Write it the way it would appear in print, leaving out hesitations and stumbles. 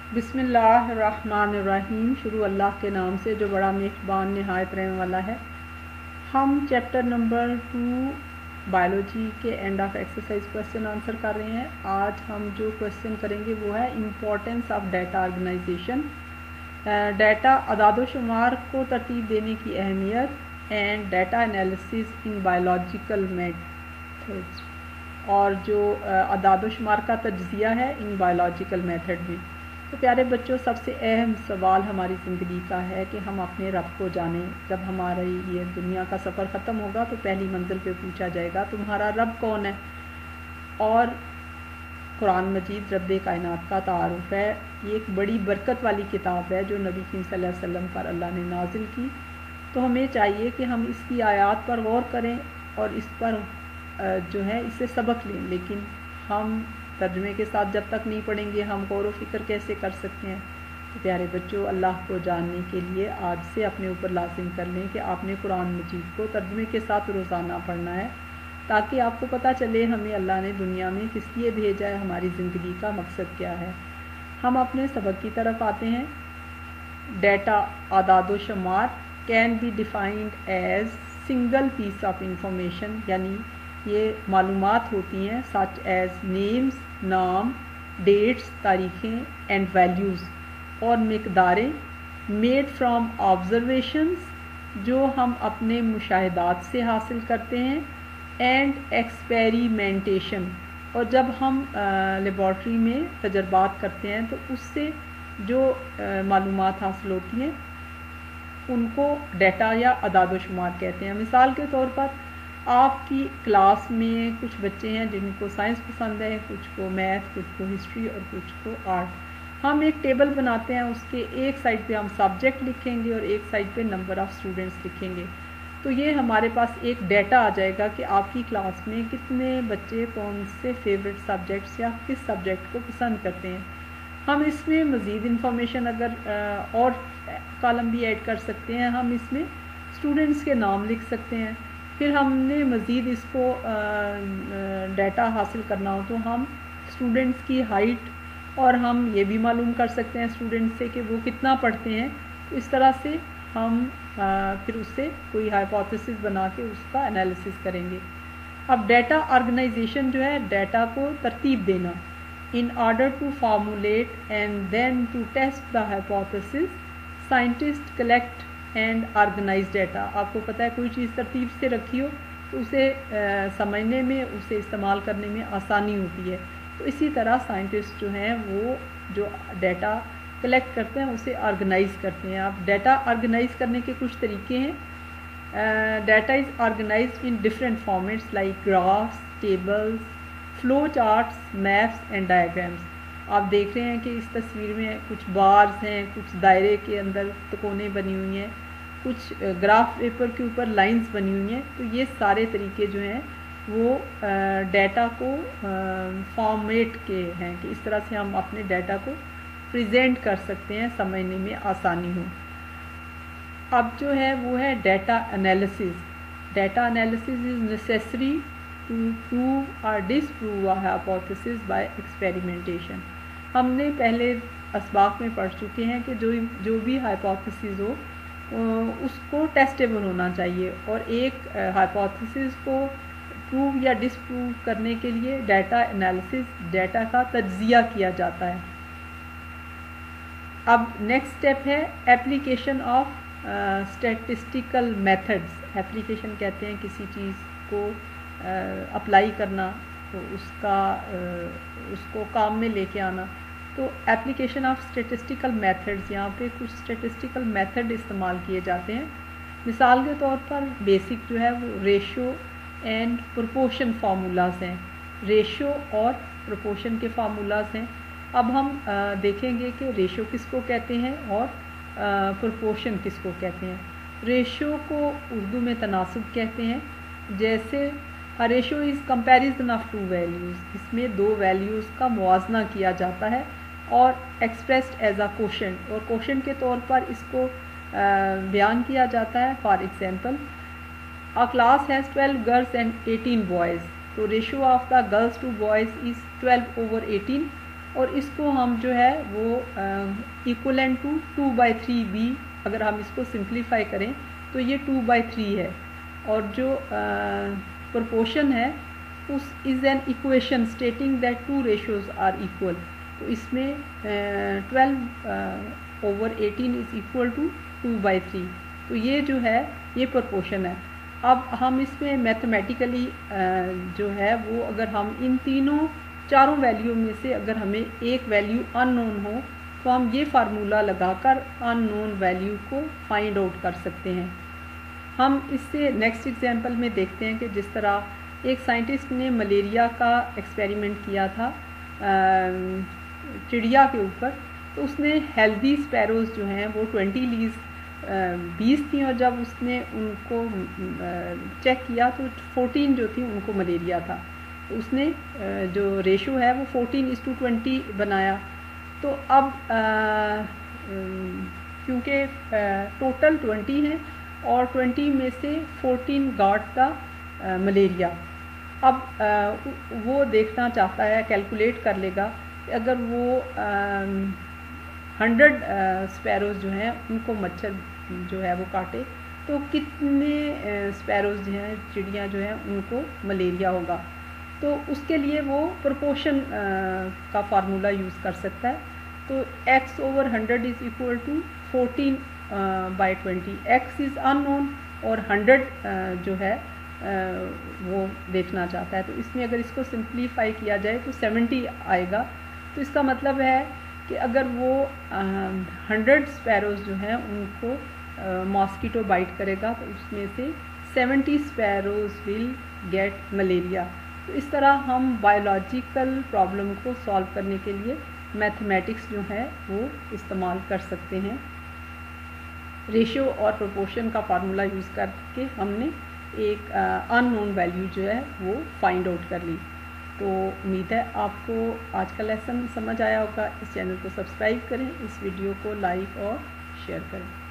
बिस्मिल्लाहिर्रहमानिर्रहीम। शुरू अल्लाह के नाम से जो बड़ा मेहरबान नहायत रहने वाला है। हम चैप्टर नंबर 2 बायोलॉजी के end of exercise question answer कर रहे हैं। आज हम जो क्वेश्चन करेंगे वो है importance of data organisation, data अदाद शुमार को तरतीब देने की अहमियत and data analysis in biological methods, और जो अदाद शुमार का तज्जिया है इन बायोलॉजिकल मेथड में। तो प्यारे बच्चों, सबसे अहम सवाल हमारी ज़िंदगी का है कि हम अपने रब को जानें। जब हमारी ये दुनिया का सफ़र ख़त्म होगा तो पहली मंजिल पे पूछा जाएगा तुम्हारा रब कौन है। और कुरान मजीद रब कायनात का तारुफ है। ये एक बड़ी बरकत वाली किताब है जो नबी करीम सल्लल्लाहु अलैहि वसल्लम पर अल्लाह ने नाजिल की। तो हमें चाहिए कि हम इसकी आयात पर गौर करें और इस पर जो है इससे सबक लें। लेकिन हम तर्जुमे के साथ जब तक नहीं पढ़ेंगे हम गौर व फिक्र कैसे कर सकते हैं। तो प्यारे बच्चों, अल्लाह को जानने के लिए आज से अपने ऊपर लाजिम कर लें कि आपने कुरान मजीद को तर्जुमे के साथ रोज़ाना पढ़ना है, ताकि आपको पता चले हमें अल्लाह ने दुनिया में किस लिए भेजा है, हमारी ज़िंदगी का मकसद क्या है। हम अपने सबक की तरफ आते हैं। डाटा आदाद शुमार can be defined as single piece of information, यानी ये मालूमात होती हैं सच एज नेम्स, नाम, डेट्स, तारीखें एंड वैल्यूज़, और मिकदारें मेड फ्रॉम ऑब्जर्वेशंस जो हम अपने मुशाहिदात से हासिल करते हैं, एंड एक्सपेरिमेंटेशन, और जब हम लेबॉर्ट्री में तजर्बात करते हैं तो उससे जो मालूमात हासिल होती हैं उनको डाटा या अदाद शुमार कहते हैं। मिसाल के तौर पर आपकी क्लास में कुछ बच्चे हैं जिनको साइंस पसंद है, कुछ को मैथ, कुछ को हिस्ट्री और कुछ को आर्ट। हम एक टेबल बनाते हैं, उसके एक साइड पे हम सब्जेक्ट लिखेंगे और एक साइड पे नंबर ऑफ़ स्टूडेंट्स लिखेंगे। तो ये हमारे पास एक डाटा आ जाएगा कि आपकी क्लास में कितने बच्चे कौन से फेवरेट सब्जेक्ट्स या किस सब्जेक्ट को पसंद करते हैं। हम इसमें मज़ीद इंफॉर्मेशन अगर और कॉलम भी ऐड कर सकते हैं। हम इसमें स्टूडेंट्स के नाम लिख सकते हैं। फिर हमने मज़ीद इसको डाटा हासिल करना हो तो हम स्टूडेंट्स की हाइट, और हम ये भी मालूम कर सकते हैं स्टूडेंट्स से कि वो कितना पढ़ते हैं। तो इस तरह से हम फिर उससे कोई हाइपोथेसिस बना के उसका एनालिसिस करेंगे। अब डाटा ऑर्गेनाइजेशन जो है, डाटा को तरतीब देना, in order to formulate and then to test the hypothesis, scientist collect and organise data. आपको पता है कोई चीज़ तरतीब से रखी हो तो उसे समझने में, उसे इस्तेमाल करने में आसानी होती है। तो इसी तरह साइंटिस्ट जो हैं वो जो डाटा कलेक्ट करते हैं उसे ऑर्गेनाइज करते हैं। अब डाटा ऑर्गेनाइज करने के कुछ तरीके हैं। Data is organised in different formats like graphs, tables, flow charts, maps and diagrams. आप देख रहे हैं कि इस तस्वीर में कुछ बार्स हैं, कुछ दायरे के अंदर त्रिकोने बनी हुई हैं, कुछ ग्राफ पेपर के ऊपर लाइंस बनी हुई हैं। तो ये सारे तरीके जो हैं वो डाटा को फॉर्मेट के हैं कि इस तरह से हम अपने डाटा को प्रेजेंट कर सकते हैं, समझने में आसानी हो। अब जो है वो है data analysis. Data analysis is necessary to prove और disprove a hypothesis by experimentation. हमने पहले असबाक में पढ़ चुके हैं कि जो भी हाइपोथेसिस हो उसको टेस्टेबल होना चाहिए, और एक हाइपोथेसिस को प्रूव या डिसप्रूव करने के लिए डाटा एनालिसिस, डाटा का तज्जिया किया जाता है। अब नेक्स्ट स्टेप है application of statistical methods. Application कहते हैं किसी चीज़ को अप्लाई करना, तो उसको काम में लेके आना। तो एप्लीकेशन ऑफ स्टैटिस्टिकल मेथड्स, यहाँ पे कुछ स्टैटिस्टिकल मेथड इस्तेमाल किए जाते हैं। मिसाल के तौर पर बेसिक जो है वो रेशो एंड प्रोपोर्शन फार्मूलाज हैं। रेशो और प्रोपोर्शन के फार्मूलाज हैं। अब हम देखेंगे कि रेशो किसको कहते हैं और प्रोपोर्शन किसको कहते हैं। रेशो को उर्दू में तनासुब कहते हैं। जैसे ratio is comparison of two values, इसमें दो वैल्यूज़ का मुआजना किया जाता है और एक्सप्रेस्ड एज अ क्वोशंट, और क्वोशंट के तौर पर इसको बयान किया जाता है। For example, a class has 12 girls and 18 boys, तो ratio of the girls to boys is 12/18। اور اس کو ہم جو ہے وہ ایکولنٹ ٹو 2/3b، اگر ہم اس کو سمپلیفائی کریں تو یہ 2/3 ہے، اور جو پرپورشن ہے اس is an equation stating that 2 ratios are equal. تو اس میں 12/18 از ایکول ٹو 2/3. تو یہ جو ہے یہ پرپورشن ہے. اب ہم اس میں میتھمیٹیکلی جو ہے وہ اگر ہم ان چاروں ویلیو میں سے اگر ہمیں ایک ویلیو ان نون ہو تو ہم یہ فارمولا لگا کر ان نون ویلیو کو فائنڈ آؤٹ کر سکتے ہیں. ہم اس سے نیکسٹ ایگزامپل میں دیکھتے ہیں کہ جس طرح ایک سائنٹسٹ نے ملیریا کا ایکسپیریمنٹ کیا تھا چڑیا کے اوپر. تو اس نے ہیلدی اسپیروز جو ہیں وہ 20 لیز 20 تھیں، اور جب اس نے ان کو چیک کیا تو 14 جو تھیں ان کو ملیریا تھا. تو اس نے جو ریشو ہے وہ 14:20 بنایا. تو اب کیونکہ ٹوٹل 20 ہیں اور 20 میں سے 14 گاٹ دا ملیریا. اب وہ دیکھنا چاہتا ہے، کیلکولیٹ کر لے گا کہ اگر وہ 100 اسپیروز جو ہیں ان کو مچھر جو ہے وہ کاٹے تو کتنے اسپیروز جو ہیں چڑیاں جو ہیں ان کو ملیریا ہوگا. تو اس کے لیے وہ پرپورشن کا فارمولا یوز کر سکتا ہے. تو x/100 is equal to 14/20. x is an unknown اور 100 جو ہے وہ دیکھنا چاہتا ہے. تو اس میں اگر اس کو سمپلیفائی کیا جائے تو 70 آئے گا. تو اس کا مطلب ہے کہ اگر وہ 100 اسپیروز جو ہیں ان کو ماسکیٹو بائٹ کرے گا تو اس میں سے 70 اسپیروز ول گیٹ ملیریا. تو اس طرح ہم بایولوجیکل پرابلم کو سالو کرنے کے لیے میتھمیٹکس جو ہے وہ استعمال کر سکتے ہیں. ریشو اور پروپورشن کا فارمولا یوز کر کے ہم نے ایک ان نون ویلیو جو ہے وہ فائنڈ آؤٹ کر لی. تو امید ہے آپ کو آج کا لیسن سمجھ آیا ہوگا. اس چینل کو سبسکرائب کریں، اس ویڈیو کو لائک اور شیئر کریں.